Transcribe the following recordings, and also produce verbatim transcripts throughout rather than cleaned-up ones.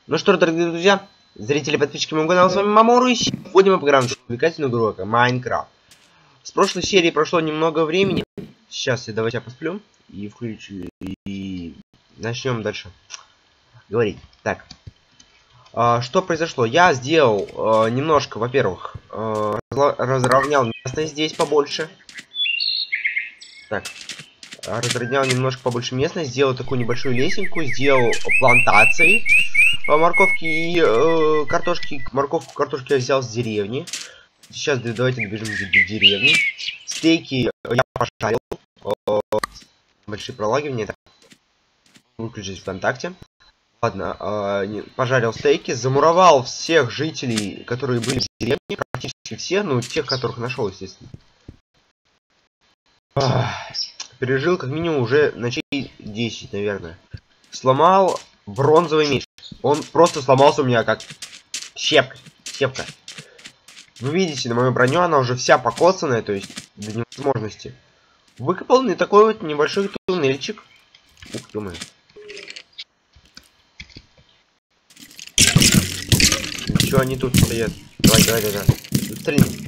Ну что, дорогие друзья, зрители, подписчики моего канала, с вами Мамору, и сегодня мы поиграем в увлекательную игру Майнкрафт. С прошлой серии прошло немного времени. Сейчас я давайте я посплю и включу, и начнем дальше говорить. Так, а, что произошло? Я сделал а, немножко, во-первых, а, разровнял место здесь побольше. Так, разровнял немножко побольше местность, сделал такую небольшую лесенку, сделал плантации. Морковки и э, картошки. Морковку, картошки я взял с деревни. Сейчас давайте добежим до деревни. Стейки я пожарил. Э, большие пролагивания. Так. Выключить ВКонтакте. Ладно, э, пожарил стейки. Замуровал всех жителей, которые были в деревне. Практически все, ну тех, которых нашел, естественно. Ах, пережил как минимум уже ночей десять, наверное. Сломал бронзовый меч. Он просто сломался у меня как щепка. Щепка. Вы видите, на мою броню она уже вся покоцанная, то есть до невозможности. Выкопал не такой вот небольшой туннельчик. Ух ты мой. Чё они тут стоят? Давай, давай, давай. Стрельни.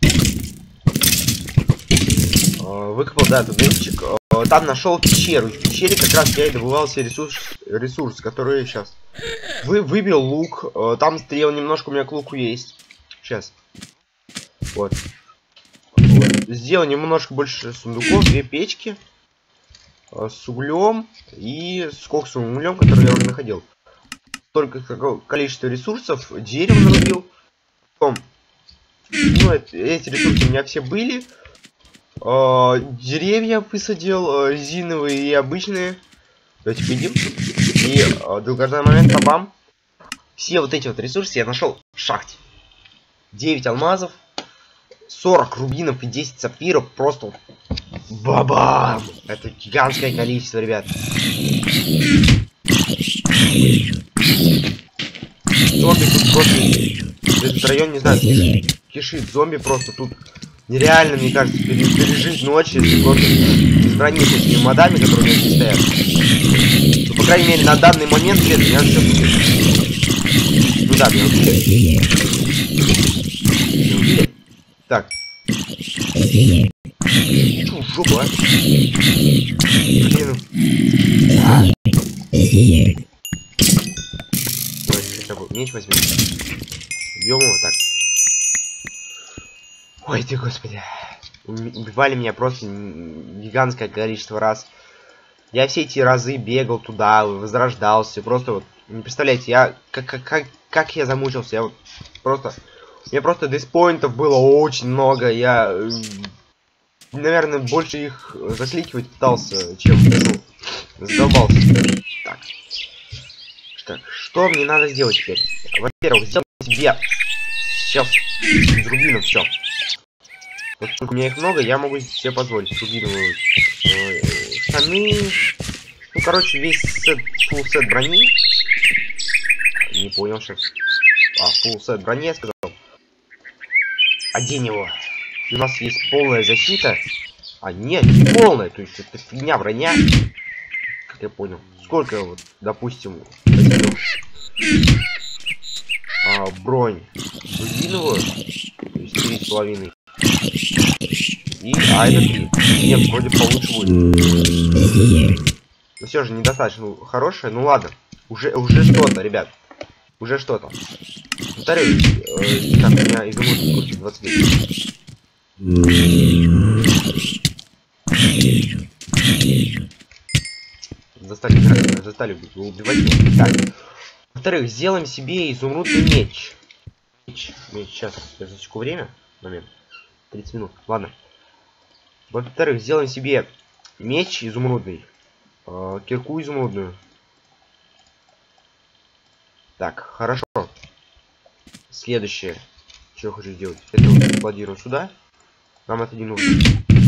Выкопал, да, туннельчик. Там нашел пещеру. В пещере как раз я и добывал все ресурсы, ресурсы, которые сейчас. Вы выбил лук. Там стрел немножко у меня к луку есть. Сейчас. Вот. Вот. Сделал немножко больше сундуков, две печки. С углем и с коксовым углем, который я уже находил. Только количество ресурсов. Дерево нарубил. Потом, ну, это, эти ресурсы у меня все были. Uh, деревья высадил, uh, резиновые и обычные. Давайте пойдем. И uh, долгожданный момент, бабам. Все вот эти вот ресурсы я нашел в шахте. девять алмазов, сорок рубинов и десять сапфиров. Просто бабам! Это гигантское количество, ребят. Зомби тут просто... Этот район, не знаю, кишит, кишит зомби просто тут. Нереально, мне кажется, пережить ночь, если просто с брони с этими модами, которые у меня здесь стоят. Ну, по крайней мере, на данный момент, нет, меня все будет. Ну да, меня убили. Меня убили. Так. Фу, жопа, а. Блин. Ой, хотя бы меч возьмем. Бьем его так. Ой ты, господи. Убивали меня просто гигантское количество раз. Я все эти разы бегал туда, возрождался. Просто вот, не представляете, я... Как, как, как я замучился. Я вот просто... У меня просто диспоинтов было очень много. Я... Наверное, больше их закликивать пытался, чем... Ну, задолбался. Так. Так, что мне надо сделать теперь? Во-первых, сделать себе... Сейчас. Из рубинов все. Вот у меня их много, я могу себе позволить. Рубиновые э, штаны. Ну, короче, весь сет, фулл сет брони. Не понял сейчас. А, фулл сет брони, я сказал. Одень его. У нас есть полная защита. А, нет, не полная. То есть это фигня броня. Как я понял. Сколько вот, допустим, возьмем, а, бронь рубиновую. То есть три с половиной. И, а это три. Нет, вроде получше будет. Но все же недостаточно хорошее. Ну ладно. Уже, уже что-то, ребят. Уже что-то. Повторюсь. Э, так, у меня изумруд двадцать лет. Застали, застали убивать его. Так. Во-вторых, сделаем себе изумрудный меч. Меч. Меч. Сейчас, я засеку время. Момент. тридцать минут. Ладно. Во-вторых, сделаем себе меч изумрудный. Э, кирку изумрудную. Так, хорошо. Следующее. Что я хочу сделать? Это вот складирую сюда. Нам это не нужно.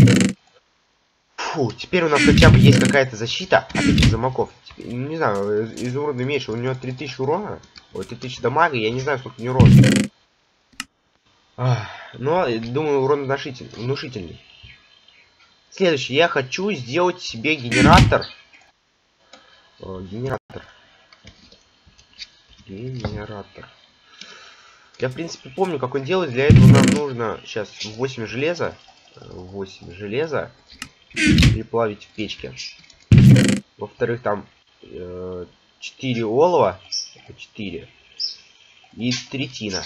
Фу, теперь у нас хотя бы есть какая-то защита от этих замоков. Теперь, не знаю, изумрудный меч, у него три тысячи урона. Ой, три тысячи дамага, я не знаю, сколько не урона. Ах, но, думаю, урон внушительный. внушительный. Следующее, я хочу сделать себе генератор. О, генератор. Генератор. Я, в принципе, помню, как он делает. Для этого нам нужно сейчас восемь железа. восемь железа. Переплавить в печке. Во-вторых, там э, четыре олова. четыре. И третина.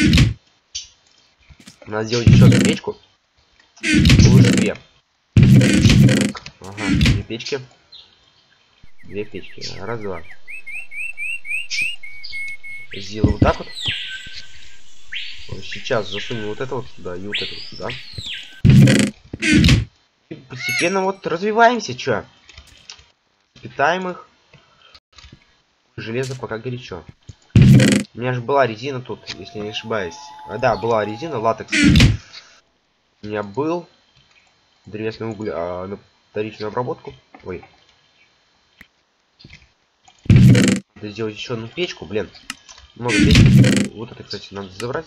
Надо сделать еще одну печку. Лучше две. Так, ага, две печки. Две печки. Раз, два. Сделаю вот так вот. Сейчас засунем вот это вот сюда и вот это вот сюда. И постепенно вот развиваемся, чё. Питаем их. Железо пока горячо. У меня же была резина тут, если не ошибаюсь. А, да, была резина, латекс. У меня был. Древесный уголь а, на вторичную обработку. Ой. Надо сделать еще одну печку, блин. Много печек. Вот это, кстати, надо забрать.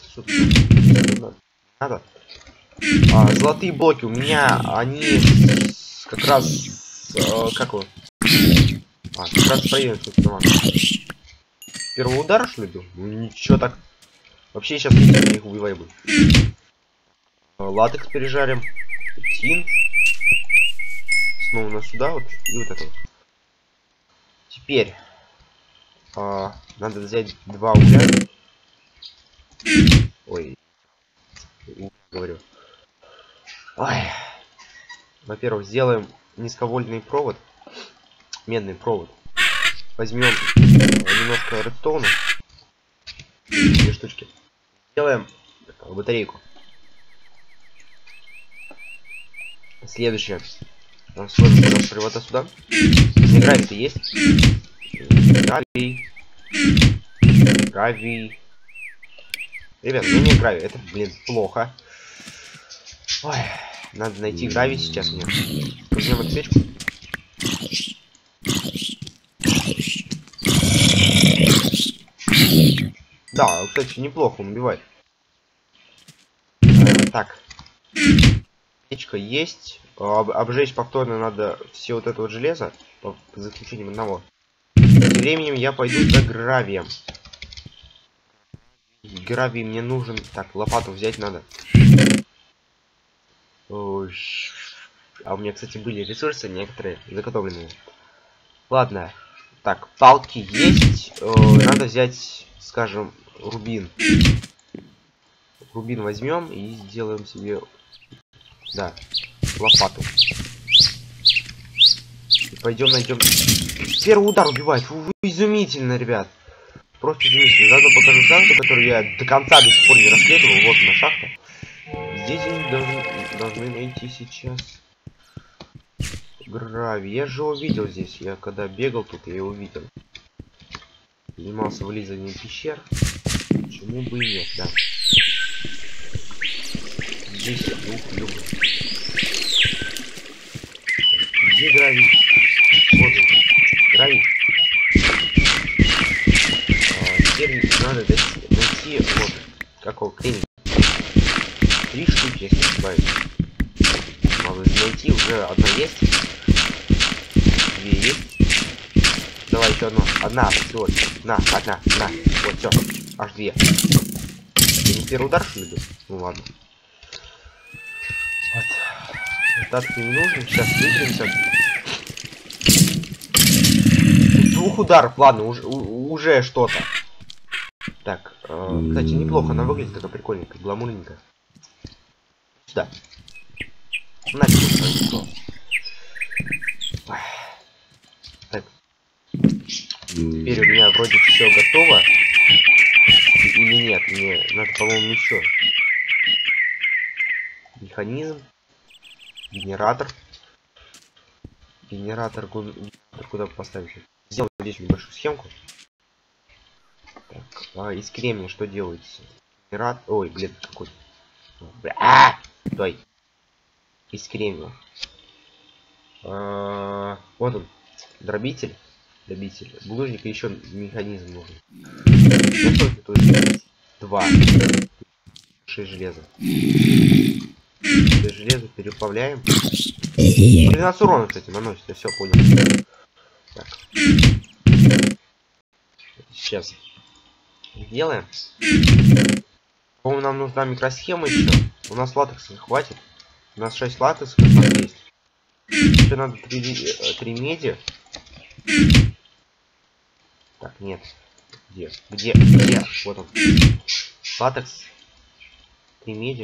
Надо. А, золотые блоки у меня, они как раз... Э, как его? А, как раз проверить. Первый удар, что ли, был? Ну ничего так. Вообще сейчас я их убиваю буду. Латекс пережарим. Тин. Снова на сюда вот. И вот это вот. Теперь. А, надо взять два угля. Ой. Говорю. Ой. Во-первых, сделаем низковольтный провод. Медный провод. Возьмем немножко редстоуна. Две штучки. Сделаем батарейку. Следующее. Сложим провода сюда. Гравий-то есть. Гравий. Гравий. Ребят, ну не гравий. Это, блин, плохо. Ой. Надо найти гравий сейчас мне. Возьмем эту печку. Да, кстати, неплохо он убивает. А, так. Печка есть. Об, обжечь повторно надо все вот это вот железо. По, за исключением одного. Тем временем я пойду за гравием. Гравий мне нужен. Так, лопату взять надо. Ой. А у меня, кстати, были ресурсы некоторые заготовленные. Ладно. Так, палки есть. Э, надо взять, скажем, рубин. Рубин возьмем и сделаем себе, да, лопату. И пойдем найдем. Первый удар убивает. Вы изумительно, ребят. Просто изумительно. Заодно покажу шахту, которую я до конца до сих пор не расследовал. Вот она шахта. Здесь они должны, должны найти сейчас гравий. Я же его видел здесь. Я когда бегал тут, я его видел. Занимался вылизанием пещер. Почему бы и нет, да. Здесь двух люблю. Где гравий? Вот он. Гравий. А, теперь надо найти, найти вот какого кремния. Три штуки, если не ошибаюсь. Надо найти, уже одна есть. Две есть. Давай еще одну. Одна, всего. На, одна, на. Вот, все. Аж две. Это не первый удар, что ли? Ну ладно. Вот. Остатки не нужно. Сейчас выберемся. Двух ударов, ладно, уже, уже что-то. Так, э, кстати, неплохо она выглядит, такая прикольненькая, гламурненькая. Сюда. Нафиг. Так. Теперь у меня вроде все готово. Или нет, мне надо, по-моему, еще. Механизм. Генератор. Генератор, куда поставить? Сделаю здесь небольшую схемку. Так, а из кремния что делается? Генератор. Ой, блин, какой. А, стой. Из кремния. А, вот он. Дробитель. Дробитель. Булыжник и еще механизм нужен. Ну, сколько тут есть? Два. Шесть железа. Шесть железа переплавляем. тринадцать урона, кстати, наносит. Я все понял. Так. Сейчас. делаем. По-моему, нам нужна микросхема еще. У нас латекса хватит. У нас шесть латексов есть. Еще надо три меди. Так, нет. Где? Где? Где? Вот он. Латекс. три меди.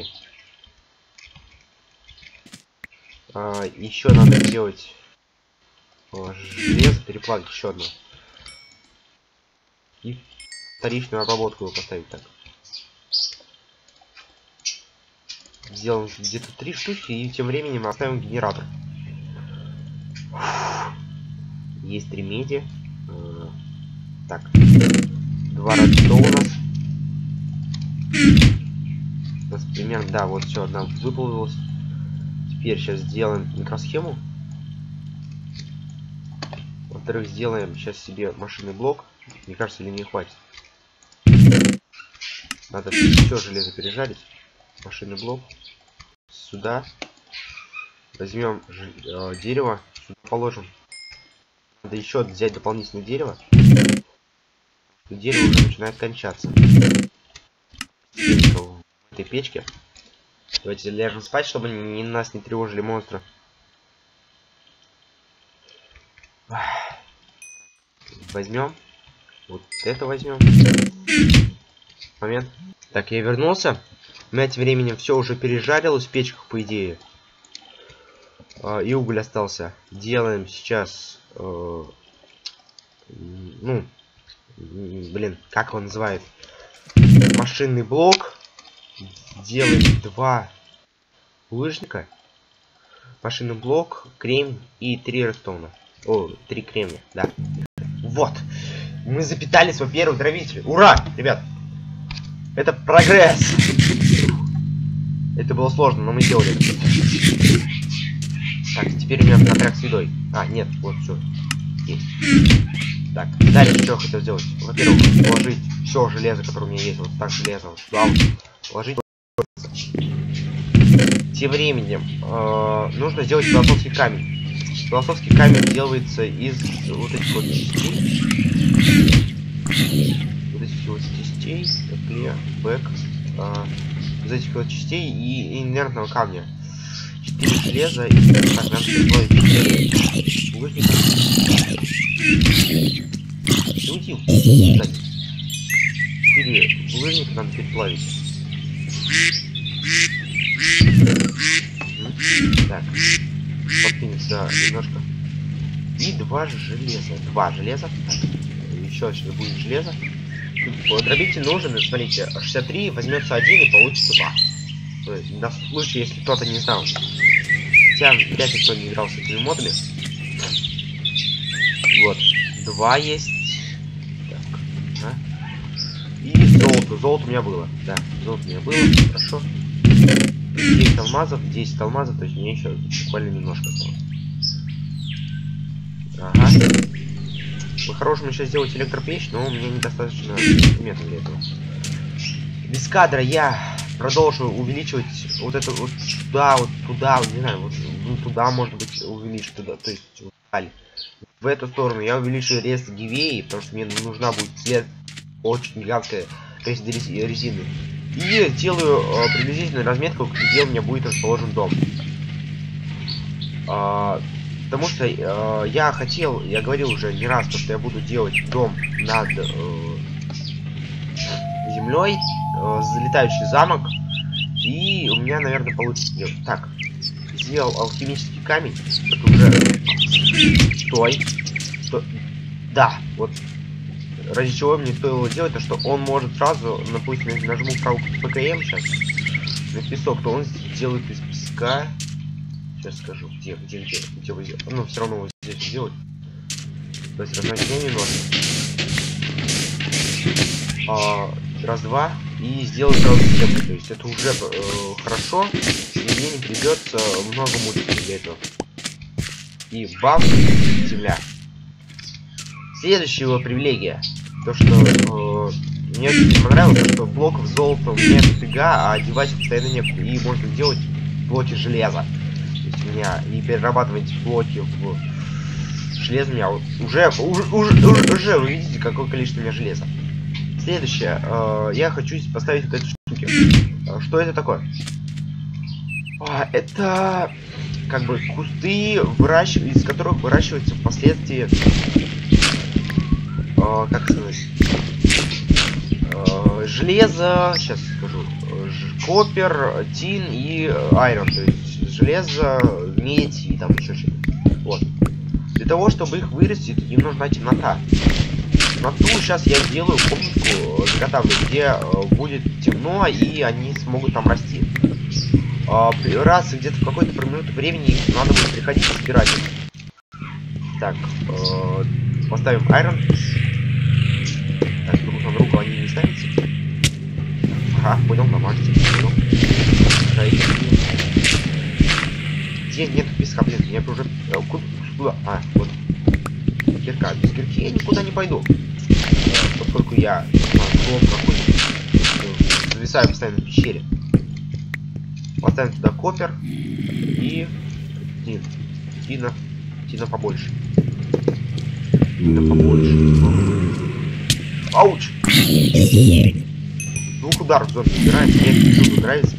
А, еще надо сделать о, железо, переплавить еще одно. И вторичную обработку его поставить так. Сделаем где-то три штуки, и тем временем оставим генератор. Есть три меди. Так. Два редстоуна у нас. У нас примерно, да, вот все, одна выплавилась. Теперь сейчас сделаем микросхему. Во-вторых, сделаем сейчас себе машинный блок. Мне кажется, или не хватит. Надо все железо пережарить. Машинный блок. Сюда. Возьмем э, дерево. Сюда положим. Надо еще взять дополнительное дерево. Дерево уже начинает кончаться. В этой печке. Давайте ляжем спать, чтобы ни нас не тревожили монстры. Возьмем. Вот это возьмем. Момент. Так, я вернулся. У меня тем временем все уже пережарилось в печках, по идее. А, и уголь остался. Делаем сейчас... Э, ну... Блин, как он называет? Машинный блок. Делаем два лыжника. Машинный блок, кремень и три редстоуна. О, три кремня, да. Вот. Мы запитались, во-первых, дровитель. Ура, ребят. Это прогресс. Это было сложно, но мы сделали это. Так, теперь у меня напряг с едой. А, нет, вот все. Есть. Так, дальше что я хотел сделать? Во-первых, положить все железо, которое у меня есть. Вот так железо. Вот сюда вот. Положить. Тем временем э, нужно сделать философский камень. Философский камень делается из вот этих вот частей. Вот этих вот частей. Клея, бэк. Э, из этих вот частей и инертного камня. четыре железа. И так, надо переплавить четыре лыжника. Не уйди. четыре лыжника надо переплавить. Так. Подпинется немножко. И два железа. Два железа. Еще сейчас будет железо. Дробитель нужен, смотрите, шестьдесят три возьмется один и получится два. То есть, на случай, если кто-то не знал. Хотя вряд ли кто не играл с этими модами. Вот. Два есть. Так. А? И золото. Золото у меня было. Да, золото у меня было. Хорошо. десять алмазов, десять алмазов, то есть мне еще буквально немножко осталось. Ага. По-хорошему сейчас сделать электропечь, но у меня недостаточно инструментов для этого. Без кадра я продолжу увеличивать вот это вот туда, вот туда, вот, не знаю, вот ну, туда может быть увеличить, туда, то есть вот, в эту сторону я увеличу рез гивеи, потому что мне нужна будет след очень гигантское количество резины. И делаю э, приблизительную разметку, где у меня будет расположен дом. А, потому что э, я хотел, я говорил уже не раз, что я буду делать дом над э, землей, э, залетающий замок. И у меня, наверное, получится делать. Так, сделал алхимический камень. Это уже... Стой. Стой. Да, вот. Ради чего мне стоило делать, то что он может сразу, допустим, если нажму правую ПКМ сейчас на песок, то он сделает из песка. Сейчас скажу, где, где, где, где вы сделаете. Ну, все равно вы здесь делать. То есть размножение немножко. А, раз, два. И сделать сразу землю. То есть это уже э, хорошо. И мне не придется много мучиться для этого. И бам, земля. Следующая его привилегия. То, что э, мне очень понравилось, то, что блоков золота у меня дофига, а одевать постоянно некуда. И можно делать блоки железа. То есть у меня и перерабатывать блоки в железо у меня уже, уже, уже, уже вы видите, какое количество у меня железа. следующее. Э, я хочу поставить вот эти штуки. Э, что это такое? А, это как бы кусты, выращ... из которых выращиваются впоследствии, э, как сказать, э, железо, сейчас скажу, копер, тин и айрон, то есть железо, медь и там еще что-то. Вот. Для того, чтобы их вырастить, им нужна темнота. Темноту сейчас я сделаю комнатку, заготовлю, где э, будет темно, и они смогут там расти. Э, раз где-то в какой-то промежуток времени их надо будет приходить и собирать. Так, э, поставим айрон. Так, друг на друга они не ставятся. Ага, понял, намажьте. Понял. Где нет песка, блин, я уже... Куда? А, вот. Кирка. Без кирки я никуда не пойду. Поскольку я зависаю постоянно в пещере. Поставим туда копер и тин. Тина. Тина побольше. Тина побольше. Ауч! Двух ударов зомби убирается. Я не буду нравится.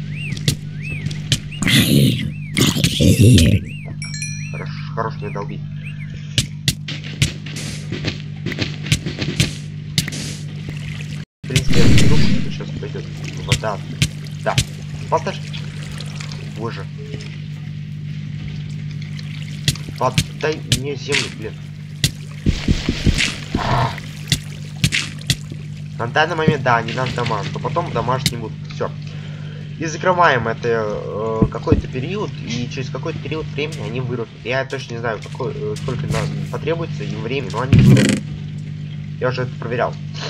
Хорошо, хорош меня долбить. В принципе, я не думаю, что сейчас пойдет вода. Да. Поставь. Боже. Поддай мне землю, блин. На данный момент, да, они нас дамажат, но потом дамажить не будут. Все. И закрываем это э, какой-то период, и через какой-то период времени они вырастут. Я точно не знаю, какой, э, сколько нам потребуется им времени, но они вырастут. Я уже это проверял.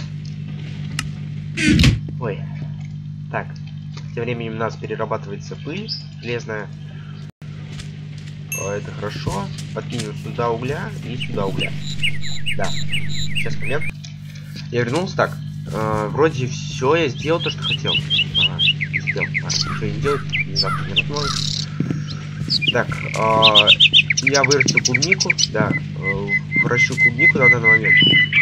Ой. Так. Тем временем у нас перерабатывается пыль железная. Это хорошо. Подкинем сюда угля и сюда угля. Да. Сейчас момент. Я вернулся. Так. Э, вроде все я сделал то, что хотел. Ага. Сделал. А, что не делать? Не завтра не возможно. Так. Э, я вырастил клубнику. Да. Э, выращу клубнику на данный момент.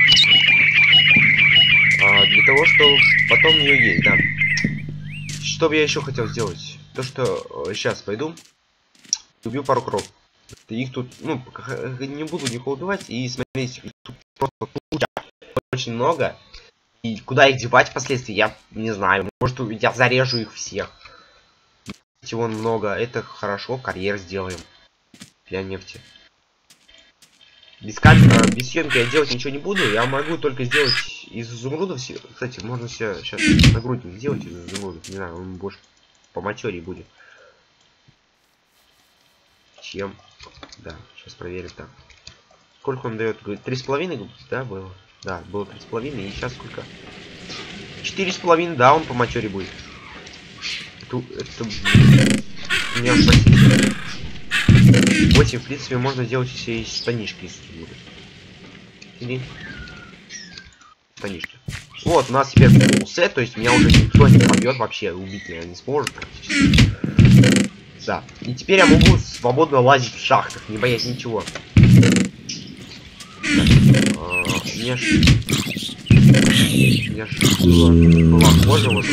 Э, для того, чтобы потом ее есть, да. Что бы я еще хотел сделать? То, что э, сейчас пойду. Убью пару кров. Их тут, ну, не буду никого убивать. И смотрите, их тут просто куча. Очень много. И куда их девать впоследствии, я не знаю. Может, я зарежу их всех. Всего много. Это хорошо. Карьер сделаем. Для нефти. Без камеры, без съемки я делать ничего не буду. Я могу только сделать из изумрудов. Кстати, можно себе сейчас нагрудник сделать из изумрудов. Не знаю, он больше по материи будет. Чем? Да, сейчас проверим так. Сколько он дает? Три с половиной, да, было? Да, было три с половиной. И сейчас сколько? Четыре с половиной, да, он по материи будет. Это, это... Меня спасибо. восемь, в принципе, можно делать все из штанишки. Или штанишки. Вот, у нас теперь full set, то есть меня уже никто не побьет вообще, убить меня не сможет практически. Да. И теперь я могу свободно лазить в шахтах, не боясь ничего. Мне ж... Мне ж... Была кожа вот.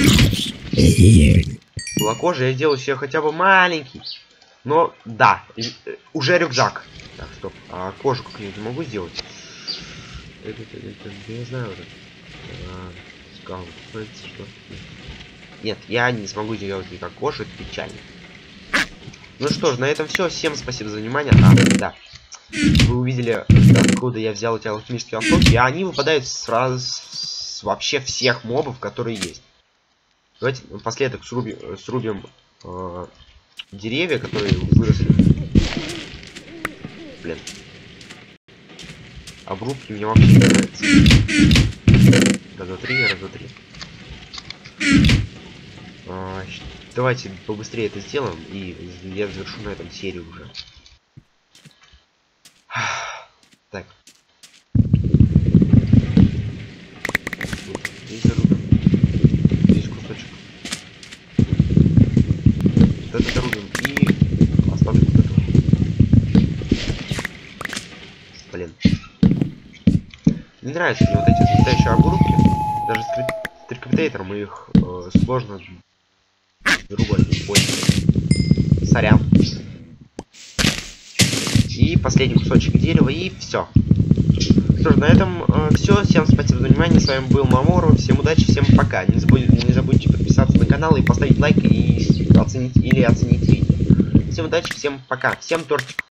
Была кожа, я сделаю себе хотя бы маленький. Но, да, уже рюкзак. Так, стоп. А кожу как-нибудь могу сделать? Это, это, это, я не знаю уже. А, скал, что? Нет, я не смогу сделать никак кожу, это печально. Ну что ж, на этом все. Всем спасибо за внимание. А, да. Вы увидели, откуда я взял эти алхимические осколки. И они выпадают сразу с вообще всех мобов, которые есть. Давайте напоследок срубим, срубим э, деревья, которые выросли. Блин. Обрубки мне вообще не нравятся. Раз, два, три, раз, два, три. А, давайте побыстрее это сделаем, и я завершу на этом серию уже. Так. Здесь зарубим. Здесь кусочек. Вот это зарубим и оставлю вот это. Блин. Не нравятся мне вот эти настоящие обрубки. даже с трикоптейтером их э, сложно другой не сорян. И последний кусочек дерева, и все. Что ж, на этом э, все. Всем спасибо за внимание. С вами был Мамору. Всем удачи, всем пока. Не забудьте, не забудьте подписаться на канал и поставить лайк и оценить или оценить видео. Всем удачи, всем пока. Всем тортик.